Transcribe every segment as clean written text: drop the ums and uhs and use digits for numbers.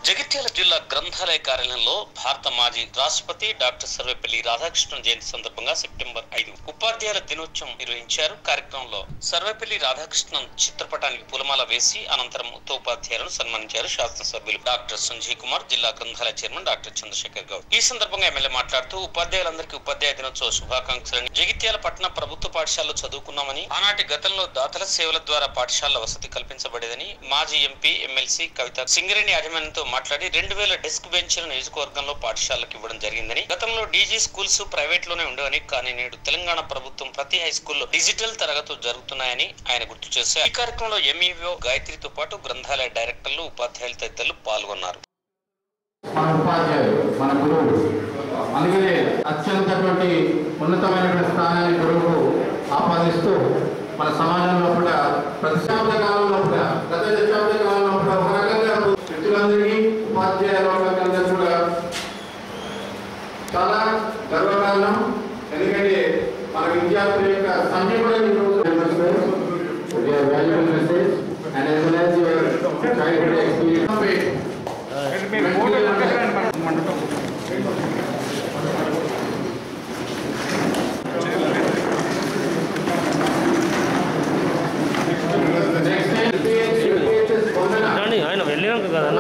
జగిత్యాల జిల్లా గ్రంథాలయ కార్యాలయంలో భారత మాజీ రాష్ట్రపతి డాక్టర్ సర్వేపల్లి రాధాకృష్ణన్ జయంతి సందర్భంగా సెప్టెంబర్ 5 ఉపాధ్యాయుల దినోత్సవం నిర్వహించారు. కార్యక్రమంలో సర్వేపల్లి రాధాకృష్ణన్ చిత్రపటానికి పూలమాల వేసి అనంతరం ఉపాధ్యాయులను సన్మానించారు. శాసనసభ్యులు డాక్టర్ సంజయ్ కుమార్, జిల్లా గ్రంథాలయ చైర్మన్ డాక్టర్ చంద్రశేఖర్ గౌడ్. ఈ సందర్భంగా ఎమ్మెల్యే మాట్లాడుతూ ఉపాధ్యాయులందరికీ ఉపాధ్యాయ దినోత్సవ శుభాకాంక్షలని, జగిత్యాల పట్టణ ప్రభుత్వ పాఠశాలలో చదువుకున్నామని, ఆనాటి గతంలో దాతల సేవల ద్వారా పాఠశాల వసతి కల్పించబడేదని మాజీ ఎంపీ ఎమ్మెల్సీ కవిత సింగరేణి యాజమాన్యంతో మాట్లాడి 2000 డెస్క్ బెంచ్ల నియోజకవర్గంలో పాఠశాలకు ఇవ్వడం జరిగిందని, గతంలో డీజీ స్కూల్స్ ప్రైవేట్ లోనే ఉండవని, కానీ నేడు తెలంగాణ ప్రభుత్వం ప్రతి హై స్కూల్లో డిజిటల్ తరగతులు జరుగుతున్నాయని ఆయన గుర్తు చేశారు. ఈ కార్యక్రమంలో ఎంఈఓ గాయత్రితో పాటు గ్రంథాలయ డైరెక్టర్లు, ఉపాధ్యాయులు తదితరులు పాల్గొన్నారు. అందుకనే అత్యంతటువంటి ఉన్నతమైనటువంటి స్థానాన్ని గురువుకు ఆపాదిస్తూ మన సమాజంలో కూడా ప్రతిశాబ్ద కాలంలో కూడా గత దశాబ్ద కాలంలో కూడా ఒక రకంగా వ్యక్తులందరికీ ఉపాధ్యాయులందరూ కూడా చాలా గర్వకారణం. ఎందుకంటే మన విద్యార్థుల యొక్క సంఖ్య కూడా ఆయన వెళ్ళినాక కదా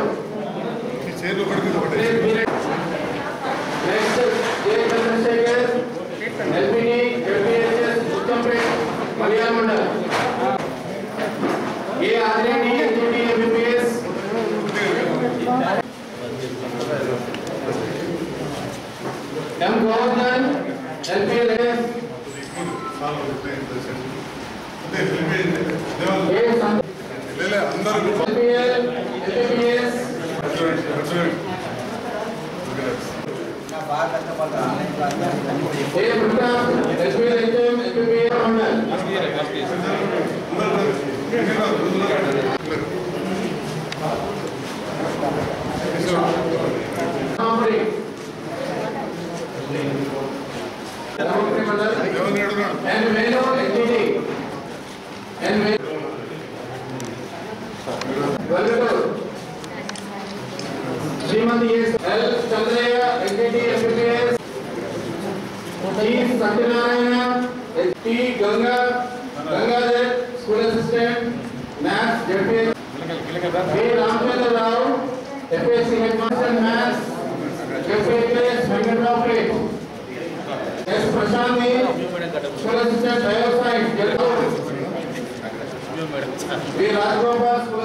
Shrimati L Chandraiah HD MBBS, T Satyanarayana T Gangadhar school assistant maths JP, B Ramachandra Rao FSC headmaster maths JPS Venkatrao, S Prashant school assistant bioscience, B Rajagopal school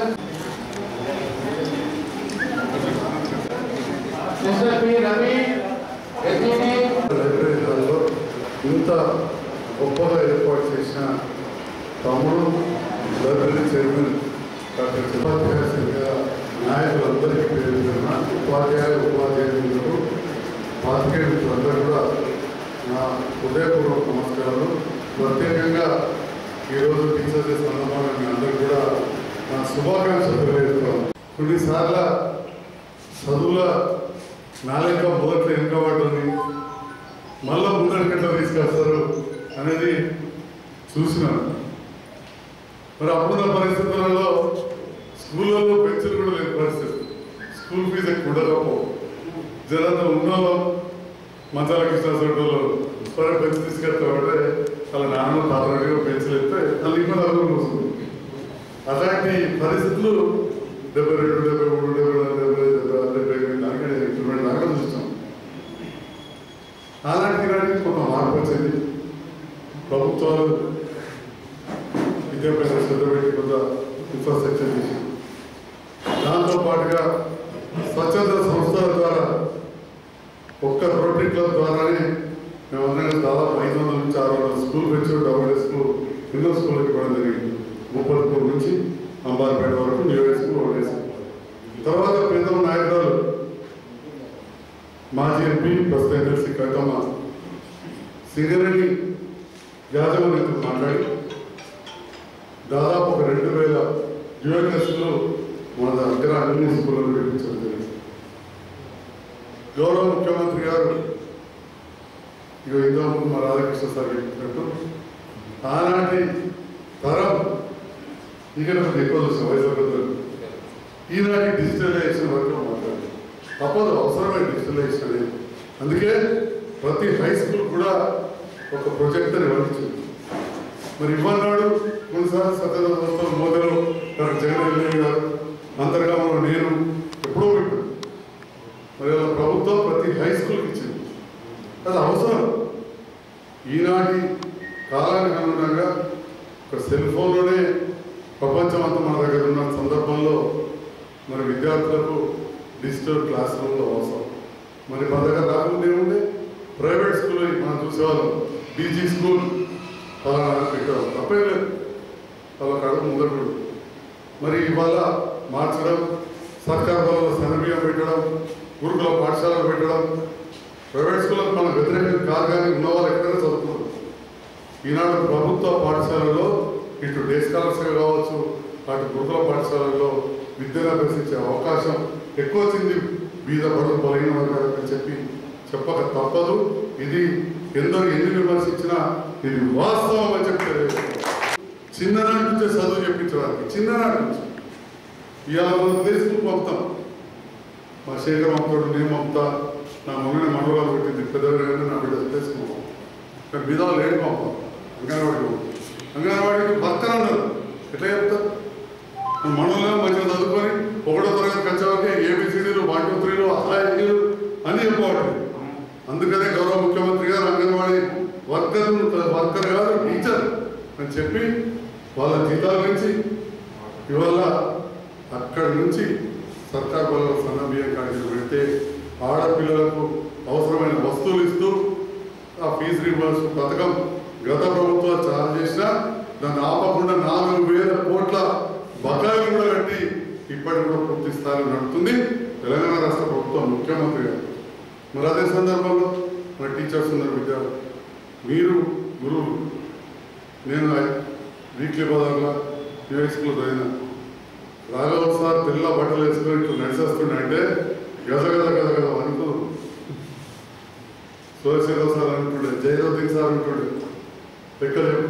ఇంత గొప్పగా ఏర్పాటు చేసిన తమ్ముడు లైబ్రరీ చైర్మన్ డాక్టర్ ఉపాధ్యాయ సంఘ నాయకులందరికీ పేరున్న ఉపాధ్యాయులకు పాత్రికేయులందరూ కూడా నా హృదయపూర్వక నమస్కారాలు. ప్రత్యేకంగా ఈరోజు టీచర్స్ డే సందర్భంగా మీ అందరూ కూడా నా శుభాకాంక్షలు తెలియజేస్తాను. కొన్నిసార్లు చదువుల నాలుక మొదట్లో వెనుకబడ్డని మళ్ళా ముందరికట్లా తీసుకొస్తారు అనేది చూసినాను. మరి అప్పుడున్న పరిస్థితులలో స్కూళ్ళలో బెంచులు కూడా లేని పరిస్థితి, స్కూల్ ఫీజు ఎక్కువ ఉండకపో జనంతా ఉన్నలో మంచాల కృష్ణాసోటలో సరే బెంచ్ తీసుకెళ్తామంటే వాళ్ళ నాన్న తాతగా బెంచులు ఎత్తే వాళ్ళు ఇంకా నలుగురు వస్తుంది. అలాంటి పరిస్థితులు 72, 73, 74, 75 దాకా చూస్తాం. అలాంటి కానీ కొంత మార్పు వచ్చింది. ప్రభుత్వాలు విద్యాపైన శ్రద్ధ పెట్టి కొంత ఇన్ఫ్రాస్ట్రక్చర్ చేసి, దాంతోపాటుగా స్వచ్ఛంద సంస్థల ద్వారా ఒక్క రోటరీ క్లబ్ ద్వారానే మేమందరం దాదాపు 500 నుంచి 600 స్కూల్ పెంచు డబుల్ స్కూల్ ఎన్నో స్కూళ్ళకి ఇవ్వడం జరిగింది. ముప్పల్పూర్ నుంచి అంబార్పేట వరకు నియోజకవర్గం ఓడేసి, తర్వాత పెద్ద నాయకురాలు మాజీ ఎంపీ ప్రస్తుత ఎమ్మెల్సీ కవితమ్మ సింగరేణి యాజమాన్యంతో మాట్లాడి దాదాపు 2000 యుఎన్ఎస్లు మన దగ్గర అన్ని స్కూళ్ళను పెట్టించడం జరిగింది. గౌరవ ముఖ్యమంత్రి గారు ఇంతకుముందు మా రాధాకృష్ణ సార్ చెప్పినట్టు ఆనాటి తరం ఇక్కడ ఎక్కువ చూస్తాం వయసు ఈనాటి డిజిటలైజేషన్ వరకు తప్పదు, అవసరమే డిజిటలైజేషన్ అనేది. అందుకే ప్రతి హై స్కూల్ కూడా ఒక ప్రొజెక్టర్ ఇవ్వనిచ్చింది. మరి ఇవ్వన్నాడు కొన్నిసార్లు సత్యనారాయణ సంస్థలు మోదీలో జగన్ రెడ్డి గారు అంతర్గతంలో నేను ఎప్పుడో పెట్టాను. మరి వాళ్ళ ప్రభుత్వం ప్రతి హై స్కూల్కి ఇచ్చింది. అది అవసరం. ఈనాటి కాలానికి అనుగుణంగా ఒక సెల్ ఫోన్లోనే ప్రపంచం అంతా మన దగ్గర ఉన్న సందర్భంలో మరి విద్యార్థులకు డిజిటల్ క్లాస్ రూమ్లో అవసరం. మరి మన దగ్గర రాకుండా ఏముంది, ప్రైవేట్ స్కూల్ మనం చూసేవాళ్ళం, డీజీ స్కూల్ అలా పెట్టాం, తప్పేం లేదు, అలా కడుపు ముందడు. మరి ఇవాళ మార్చడం, సర్కార్ వాళ్ళ సన్నబియ్యం పెట్టడం, గురుకుల పాఠశాలలు పెట్టడం, ప్రైవేట్ స్కూళ్ళకు మన వ్యతిరేకం కాదు, కానీ ఉన్నవాళ్ళు ఎక్కడైనా చదువుతున్నారు. ఈనాడు ప్రభుత్వ పాఠశాలలో ఇటు డే స్కాలర్స్గా కావచ్చు, అటు గురుకుల పాఠశాలల్లో విద్యను అభ్యసించే అవకాశం ఎక్కువ వచ్చింది. బీద బడుగు బలహీన వర్గాలని చెప్పక తప్పదు. ఇది ఎందరు ఎన్ని విమర్శించినా ఇది వాస్తవం అని చెప్పి చిన్ననాటి నుంచే చదువు చెప్పించడానికి, చిన్ననాటి నుంచి. ఇవాళ మనం దేశకు పంపుతాం, మా శేఖర్ పంపుతాడు, నేను పంపుతా, నా మమ్మీని మనవరాలు పెట్టింది పెద్దగా నా బిడ్డ తెలుసుకున్నాం. కానీ బీదాలు ఏం పంపాం, అంగన్వాడికి భర్తలు అన్నారు. ఎట్లా చెప్తారు? మనలో మంచిగా చదువుకొని 1వ తరగతి వచ్చేవారికి ABCDలు 1 2 3లు అసలు అని చెప్పవచ్చు. అందుకనే గౌరవ ముఖ్యమంత్రి గారు అంగన్వాడీ వర్కర్ గారు టీచర్ అని చెప్పి వాళ్ళ జీతాల నుంచి ఇవాళ అక్కడి నుంచి సర్కార్ వాళ్ళ సన్నబియ్యం కార్డులు పెడితే ఆడపిల్లలకు అవసరమైన వస్తువులు ఇస్తూ ఆ ఫీజు రీయింబర్స్ పథకం గత ప్రభుత్వాలు చాలా చేసినా దాన్ని ఆపకుండా 4,000 కోట్ల బకాయిలు కూడా కట్టి ఇప్పటికి కూడా పూర్తి స్థాయిలో నడుపుతుంది తెలంగాణ రాష్ట్ర ప్రభుత్వం ముఖ్యమంత్రి గారు. మరి అదే సందర్భంలో మన టీచర్స్ ఉన్నారు, విద్యార్థులు, మీరు గురువులు. నేను వీక్లీ బజార్లో యూఎస్ స్కూల్ చదివిన రాఘవ సార్ తెల్ల బట్టలు వేసుకొని ఇట్లా నడిచేస్తుండే అంటే గద అనుకో. సోమశేఖర్ సార్ అంటుండే, జయరోధిక్ సార్ అంటుండే, లెక్క చెప్పు.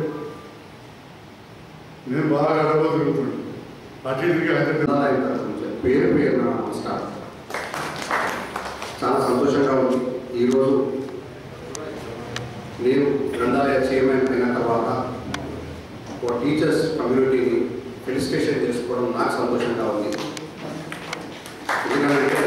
నేను బాగా అడగ తిరుగుతుండే పేరు పేరున నమస్కారం. చాలా సంతోషంగా ఉంది. ఈరోజు నేను గ్రంథాలయ చైర్మన్ అయిన తర్వాత ఒక టీచర్స్ కమ్యూనిటీని ఫెలిసిటేషన్ చేసుకోవడం నాకు సంతోషంగా ఉంది. ఎందుకంటే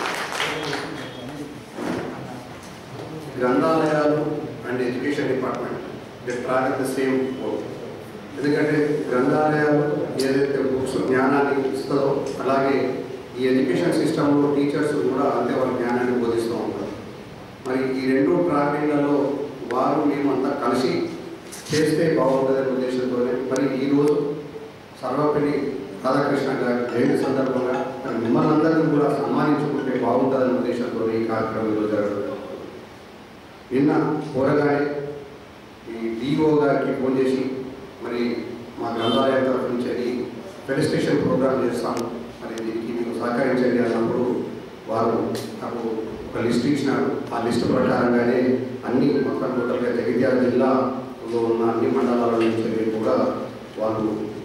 గ్రంథాలయాలు and education department they track the same road. ఎందుకంటే గ్రంథాలయాలు ఏదైతే బుక్స్ జ్ఞానాన్ని ఇస్తుందో అలాగే ఈ ఎడ్యుకేషన్ సిస్టంలో టీచర్స్ కూడా అంతే వాళ్ళ జ్ఞానాన్ని బోధిస్తూ ఉంటారు. మరి ఈ 2 ట్రాకింగ్లలో వారు మేమంతా కలిసి చేస్తే బాగుంటుందనే ఉద్దేశంతోనే మరి ఈరోజు సర్వపల్లి రాధాకృష్ణ గారి జయంతి సందర్భంగా మిమ్మల్ని అందరినీ కూడా సన్మానించుకుంటే బాగుంటుందనే ఉద్దేశంతో ఈ కార్యక్రమం ఈరోజు జరుగుతుంది. నిన్న కోరగానే ఈ డిఓ గారికి ఫోన్ చేసి మరి మా గ్రంథాలయం తరఫు నుంచి ఫెలిసిటేషన్ ప్రోగ్రామ్ చేస్తాము, మరి దీనికి మీకు సహకరించండి అన్నప్పుడు వారు నాకు ఒక లిస్ట్ ఇచ్చినారు. ఆ లిస్టు ప్రకారంగానే అన్ని మొత్తం టోటల్గా జగిత్యాల జిల్లాలో ఉన్న అన్ని మండలాల నుంచి కూడా వాళ్ళు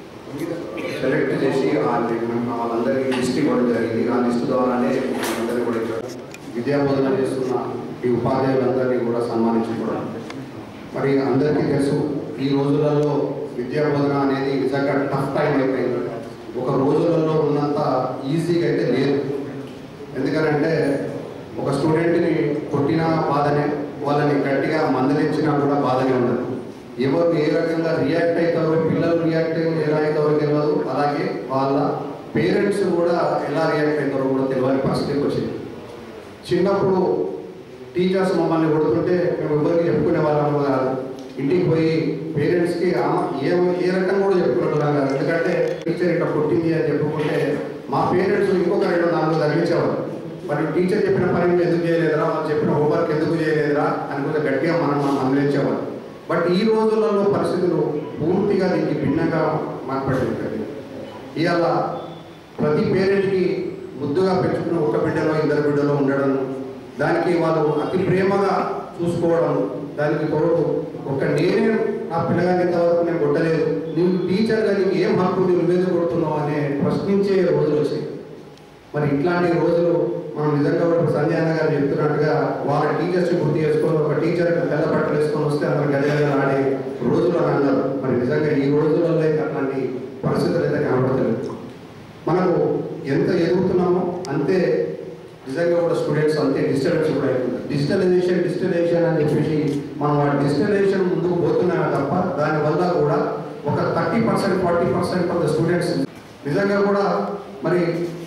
సెలెక్ట్ చేసి వాళ్ళందరికీ లిస్ట్ ఇవ్వడం జరిగింది. ఆ లిస్టు ద్వారానే అందరినీ కూడా విద్యాబోధన చేస్తున్న ఈ ఉపాధ్యాయులందరినీ కూడా సన్మానించుకోవడం. మరి అందరికీ తెలుసు, ఈ రోజులలో విద్యాబోధన అనేది నిజంగా టఫ్ టైం అయిపోయింది. ఒక రోజులలో ఉన్నంత ఈజీగా అయితే లేదు. ఎందుకంటే ఒక స్టూడెంట్ని కొట్టినా బాధనే, వాళ్ళని గట్టిగా మందలించినా కూడా బాధనే ఉండదు. ఎవరు ఏ రకంగా రియాక్ట్ అవుతారో, పిల్లలు రియాక్ట్ ఎలా అవుతారో తెలియదు, అలాగే వాళ్ళ పేరెంట్స్ కూడా ఎలా రియాక్ట్ అవుతారో కూడా తెలియని పరిస్థితికి వచ్చింది. చిన్నప్పుడు టీచర్స్ మమ్మల్ని కొడుతుంటే మేము ఎవరికి చెప్పుకునే వాళ్ళము కాదు. ఇంటికి పోయి పేరెంట్స్కి ఏ రకంగా కూడా చెప్పుకుంటున్నాం కాదు. ఎందుకంటే టీచర్ ఇట్లా కొట్టింది అని చెప్పుకుంటే మా పేరెంట్స్ ఇంకొక 2-4 తగిలించేవారు. మరి టీచర్ చెప్పిన పని ఎందుకు చేయలేదురా, వాళ్ళు చెప్పిన హోంవర్క్ ఎందుకు చేయలేదురా అని కొంచెం గట్టిగా మనం అందించేవారు. బట్ ఈ రోజులలో పరిస్థితులు పూర్తిగా దీనికి భిన్నంగా మాట్లాడుతుంది. ఇవాళ ప్రతి పేరెంట్కి ముద్దుగా పెంచుకున్న ఒక బిడ్డలో 2 బిడ్డలో ఉండడం, దానికి వాళ్ళు అతి ప్రేమగా చూసుకోవడం, దానికి తోడు నేనే నా పిల్లగాని ఇంతవరకు నేను కొట్టలేదు, నువ్వు టీచర్గా నీకు ఏం హక్కు, నువ్వు ఎందుకు కొడుతున్నావు అనే ప్రశ్నించే రోజులు వచ్చాయి. మరి ఇట్లాంటి రోజులు మనం నిజంగా కూడా సంజయ్ అన్న గారు చెప్తున్నట్టుగా వాళ్ళ టీచర్స్ని గుర్తు చేసుకొని ఒక టీచర్ తెల్ల బట్టలు వేసుకొని వస్తే అందరు గదిగా ఆడే రోజులు అని అన్నారు. మరి నిజంగా ఈ రోజులలో అయితే అట్లాంటి పరిస్థితులు అయితే కనబడతలేదు. మనకు ఎంత ఎదుగుతున్నామో అంతే నిజంగా కూడా స్టూడెంట్స్ అంతే డిస్టర్బెన్స్ కూడా అవుతుంది. డిజిటలైజేషన్ అని చెప్పేసి మనం ఆ డిజిటలైజేషన్ ముందుకు పోతున్నామే తప్ప దానివల్ల కూడా ఒక 30% 40% ఆఫ్ ద స్టూడెంట్స్ నిజంగా కూడా మరి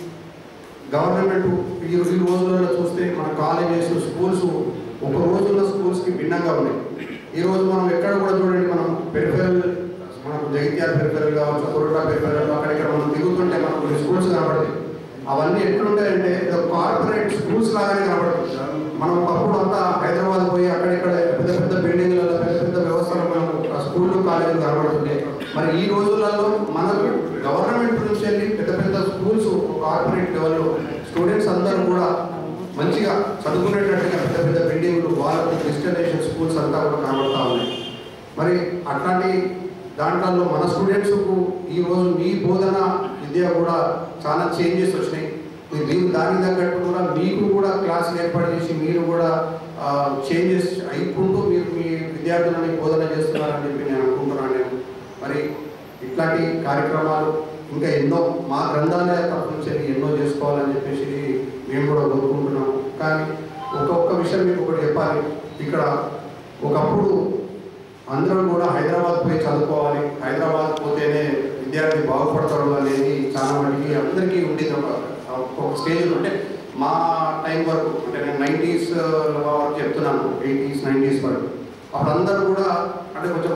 గవర్నమెంట్ ఈ రోజులలో చూస్తే మన కాలేజెస్ స్కూల్స్ ఒక రోజున్న స్కూల్స్కి భిన్నంగా ఉన్నాయి. ఈరోజు మనం ఎక్కడ కూడా చూడండి, మనం పెరిఫెరల్ మనకు జగిత్యాల పెరిఫెరల్ కావచ్చు, కొరట పెరిఫెరల్ అక్కడిక్కడ మనం తిరుగుతుంటే మనకు కొన్ని స్కూల్స్ కనబడతాయి. అవన్నీ ఎట్లుంటాయంటే కార్పొరేట్ స్కూల్స్ లాగానే కనబడుతుంది. మనం ఒకప్పుడు అంతా హైదరాబాద్ పోయి అక్కడిక్కడ పెద్ద పెద్ద బిల్డింగ్లలో పెద్ద పెద్ద వ్యవస్థలు మనకు స్కూళ్ళు కాలేజీలు కనబడుతుంది. మరి ఈ రోజులలో మనకు గవర్నమెంట్ నుంచి వెళ్ళి పెద్ద పెద్ద స్కూల్స్ కార్పొరేట్ లెవెల్లో స్టూడెంట్స్ అందరూ కూడా మంచిగా చదువుకునేటట్టుగా పెద్ద పెద్ద బిల్డింగ్లు వాళ్ళకు డిజిటలైజేషన్ స్కూల్స్ అంతా కూడా కనబడతా ఉన్నాయి. మరి అట్లాంటి దాంట్లో మన స్టూడెంట్స్కు ఈరోజు మీ బోధన విద్య కూడా చాలా చేంజెస్ వచ్చినాయి. మీరు దానికి తగ్గట్టు కూడా మీకు కూడా క్లాసులు ఏర్పాటు చేసి మీరు కూడా చేంజెస్ అయిపోతూ మీరు మీ విద్యార్థులని బోధన చేస్తున్నారని చెప్పి నేను అనుకుంటున్నాను. మరి ఇట్లాంటి కార్యక్రమాలు ఇంకా ఎన్నో మా గ్రంథాలయ తరఫు నుంచి ఎన్నో చేసుకోవాలని చెప్పేసి మేము కూడా కోరుకుంటున్నాము. కానీ ఒక్కొక్క విషయం మీకు ఒకటి చెప్పాలి. ఇక్కడ ఒకప్పుడు అందరూ కూడా హైదరాబాద్ పోయి చదువుకోవాలి, హైదరాబాద్ పోతేనే విద్యార్థి బాగుపడతాడు అనేది చాలా మందికి అందరికీ ఉండేది. ఒక స్టేజ్ అంటే మా టైం వరకు అంటే నేను 90s వరకు చెప్తున్నాను, 80s 90s వరకు అప్పుడు అందరూ కూడా అంటే కొంచెం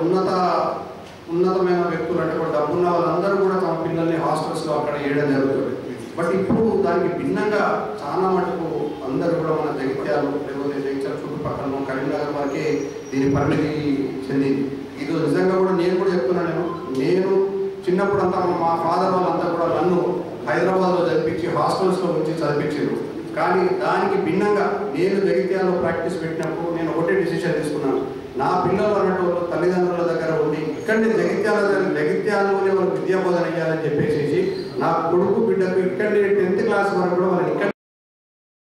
ఉన్నతమైన వ్యక్తులు అంటే కూడా డబ్బున్న వాళ్ళందరూ కూడా తమ పిల్లల్ని హాస్టల్స్లో అక్కడ వేయడం జరుగుతుంది. బట్ ఇప్పుడు దానికి భిన్నంగా చాలా మటుకు అందరూ కూడా మన జగిత్యాలు లేకపోతే జగిత్యాల చుట్టుపక్కల కరీంనగర్ వరకే దీని పరిమితి చెందింది. ఇది నిజంగా కూడా నేను కూడా చెప్తున్నాను. నేను చిన్నప్పుడు అంతా మా ఫాదర్ వాళ్ళంతా కూడా నన్ను హైదరాబాద్లో చదివించి హాస్టల్స్లో ఉంచి చదివించారు. కానీ దానికి భిన్నంగా నేను జగిత్యాలలో ప్రాక్టీస్ పెట్టినప్పుడు నేను ఒకటే డిసిషన్ తీసుకున్నాను. నా పిల్లలు అన్నట్టు తల్లిదండ్రుల దగ్గర ఉండి ఇక్కడనే జగిత్యాలలోనే వాళ్ళకి విద్యాబోధన అయ్యాలని చెప్పేసి నా కొడుకు బిడ్డకు ఇక్కడనే 10th క్లాస్ వరకు కూడా వాళ్ళని ఇక్కడ